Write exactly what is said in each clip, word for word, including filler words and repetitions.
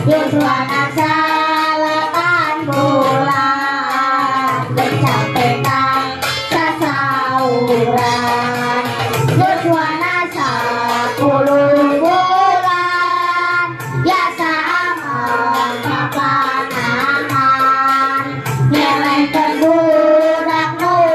Yuswana salapan bulan mencapai sasauran Yuswana sepuluh bulan ya sama kapanan nilai terbudak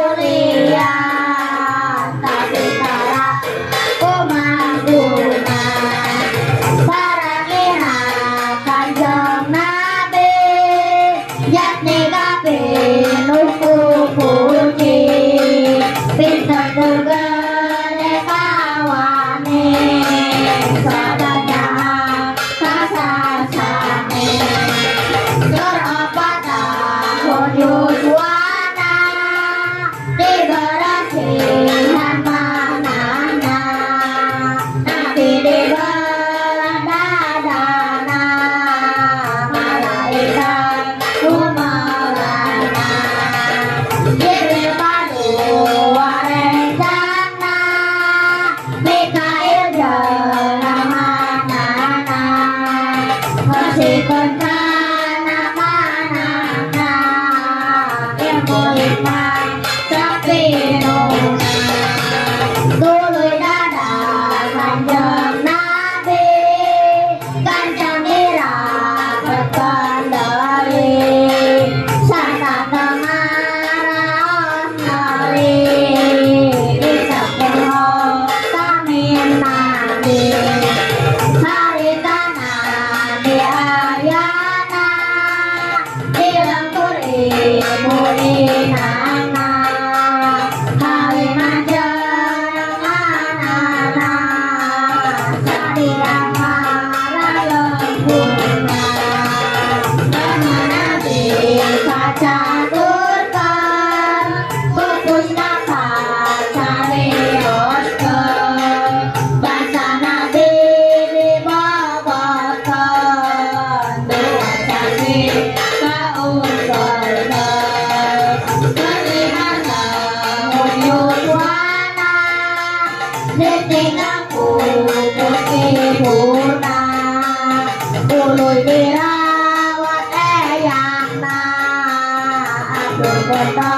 nulian tapi para pemanggunan para kira kanjeng nabi yakni kabe nuku puji pinter tergede kawane sadanya kasasane terapata Yuswana diberasihan manana nabi dibeladadana malaikat kumarana Jibril padu warencana Mikail jenamanana ngasihkan kana manana ilmu hikmah sapinuna tuluy dada kanjeng nabi kancang iraket kendali sarta tengaraos ngali disepuluh tamin nabi haritana di ayana dilengkur ibu inana halimah jenenganana sadirama rayembuna nabi kacaturkan pupusnaka carioskeun bangsa nabi dibobotokeun dua sasi kaungkeun kelihan lamun Yuswana ditinggalku putihuna tuluy dirawat eyangna abdur